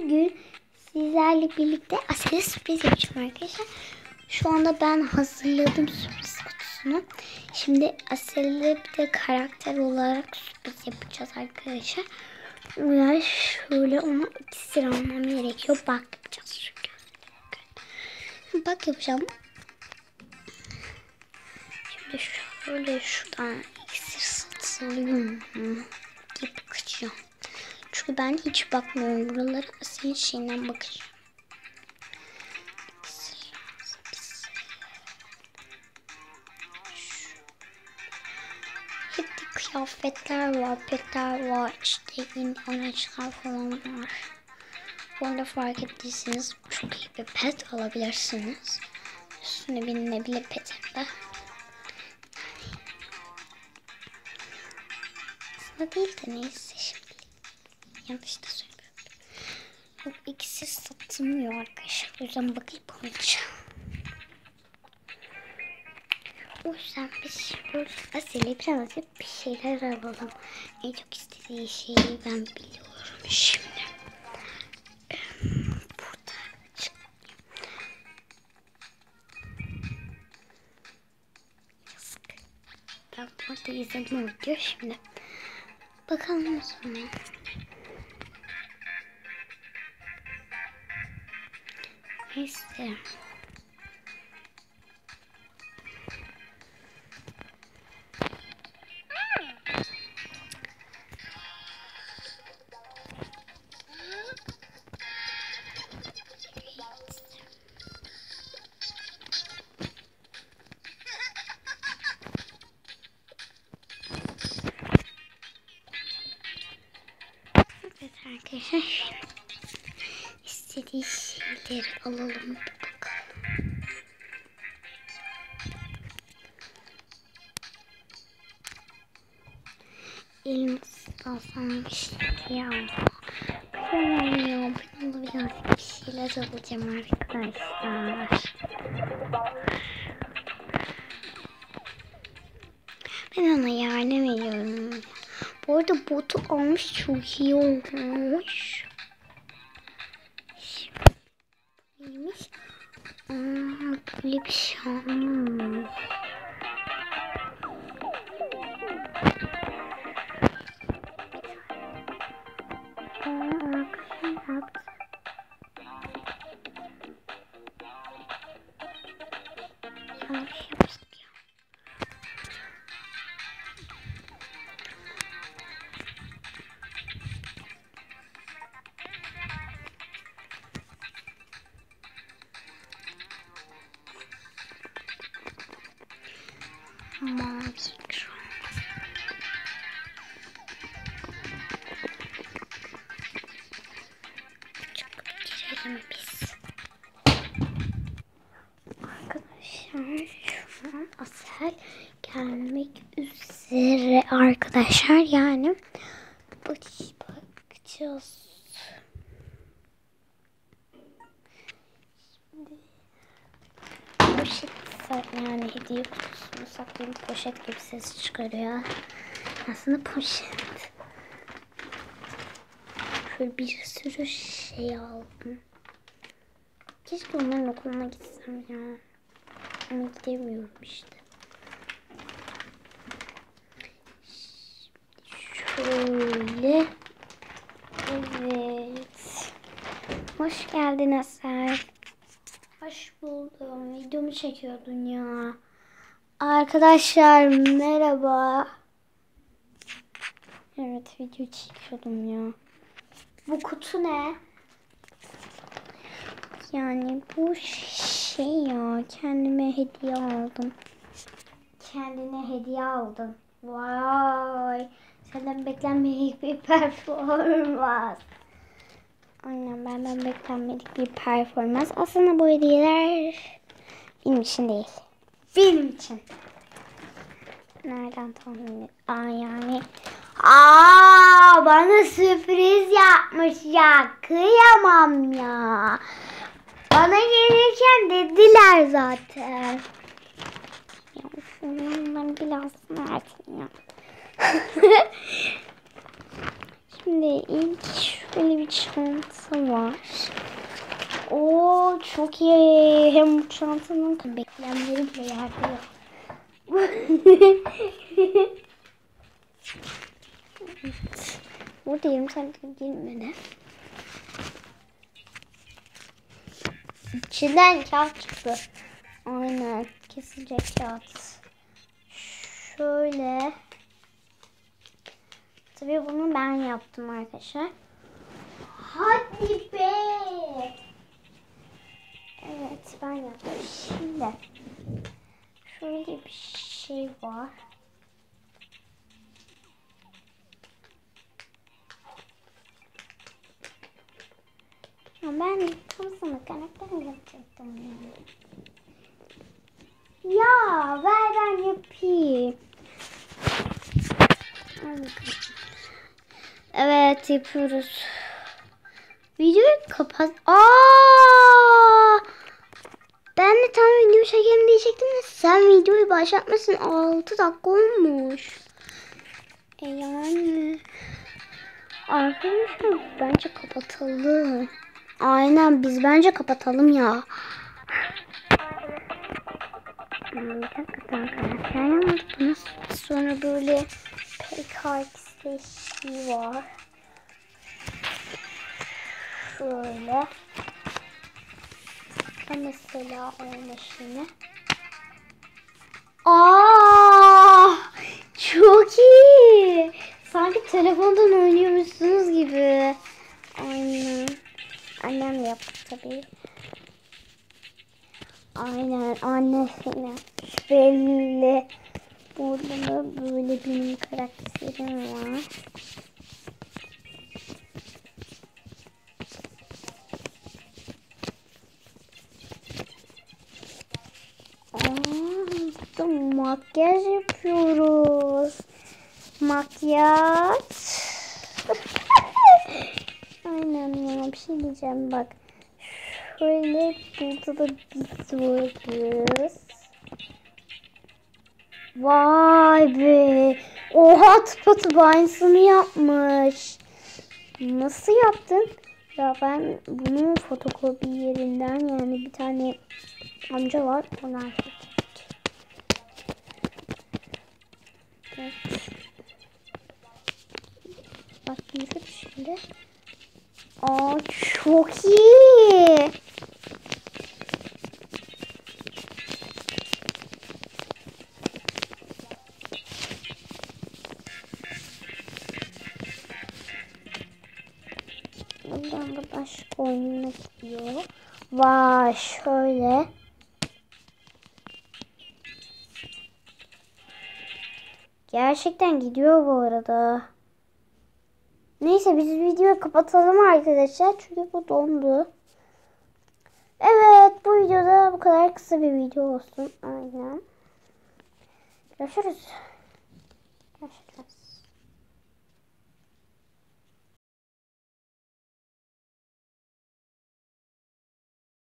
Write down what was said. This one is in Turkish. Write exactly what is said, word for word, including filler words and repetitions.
Bugün sizlerle birlikte Asel'e sürpriz yapacağım arkadaşlar. Şu anda ben hazırladım sürpriz kutusunu. Şimdi Asel'e bir de karakter olarak sürpriz yapacağız arkadaşlar. Yani şöyle ona iksir almam gerekiyor. Bak yapacağız çünkü. Bak yapacağım. Şimdi şöyle şuradan iksir satılıyor mu gibi bakacağım. Çünkü ben hiç bakmıyorum buralara. Senin şeyinden bakacağım. Hep de kıyafetler var, petler var, işte yeni araçlar falan var. Bu arada fark ettiyseniz çok iyi bir pet alabilirsiniz. Üstüne binilebilir petimde. Aslında değil de neyse şimdi. Yanlış da söylüyorum. Yok, ikisi satılmıyor arkadaşlar. O yüzden bakayım alacağım. O yüzden biz böyle Asel'e birazcık bir şeyler alalım. En çok istediği şeyi ben biliyorum şimdi. Burada yazık. Ben burada izledim o video şimdi. Bakalım o zaman. Neyse. Evet arkadaşlar. İstediği şeyleri alalım bir bakalım. Elimizden sana bir şey aldım. Kıyamam. Ben ona birazcık bir şeyler alacağım arkadaşlar. Ben ona yardım ediyorum. Bu arada botu almış, çok iyi olmuş. Neymiş? Aa, böyle bir şey almış. Yanlış yaptık ya. Mavi ekran. Girelim biz. Arkadaşlar şu an Asel gelmek üzere arkadaşlar, yani bak bakacağız. Şimdi poşet, yani hediye kutusunu saklayayım, poşet gibi ses çıkarıyor. Aslında poşet. Şöyle bir sürü şey aldım. Keşke onların okuluna gitsem ya. Ama gidemiyorum işte. Şöyle. Evet. Hoş geldin Asel. Hoş buldum. Videomu çekiyordun ya. Arkadaşlar merhaba. Evet, video çekiyordum ya. Bu kutu ne? Yani bu şey ya, kendime hediye aldım. Kendine hediye aldım. Vay. Senden beklenmedik bir performans. Aynen, benden beklenmedik bir performans. Aslında bu hediyeler benim için değil. Benim için. Nereden tahmin et? Aa yani. Aa, bana sürpriz yapmış ya. Kıyamam ya. Bana gelirken dediler zaten. Ya şundan biraz nerede ya? Şimdi ilk şöyle bir çanta var. Oo çok iyi. Hem bu çantanın beklemleri bile yerde yok. Evet. Burada yarım saatlik girmedi. İçinden kağıt çıktı. Aynen. Kesilecek kağıt. Şöyle. Tabii bunu ben yaptım arkadaşlar. Hadi be. Evet ben yaptım. Şimdi şöyle bir şey var. Ya ben tam sana karakter yapacaktım yani. Ya ver ben yapayım. Evet yapıyoruz. Videoyu kapat. Aa! Ben de tam video çekelim diyecektim de sen videoyu başlatmışsın. altı dakika olmuş. E yani. Arkadaşlar bence kapatalım. Aynen biz bence kapatalım ya. Bir dakika karakter yaptınız. Sonra böyle pek şey var. Şöyle. Mesela öyle şimdi. Aa, çok iyi. Sanki telefondan oynuyormuşsunuz gibi. Aynen. Annem yaptı tabii. Aynen annesine belli. Burada da böyle benim karakterim var. Aa, makyaj yapıyoruz. Makyaj. Aynen ya bir şey diyeceğim bak. Şöyle burada da biz varız. Vay be. Oha tıpatıp aynısını yapmış. Nasıl yaptın? Ya ben bunun fotokopi yerinden yani bir tane amca var. Ona çektik. Evet. Bak yürü şimdi. Aa çok iyi. Buradan da başka oyununa gidiyor. Vay şöyle. Gerçekten gidiyor bu arada. Neyse biz videoyu kapatalım arkadaşlar. Çünkü bu dondu. Evet bu videoda bu kadar kısa bir video olsun. Aynen. Görüşürüz. Görüşürüz.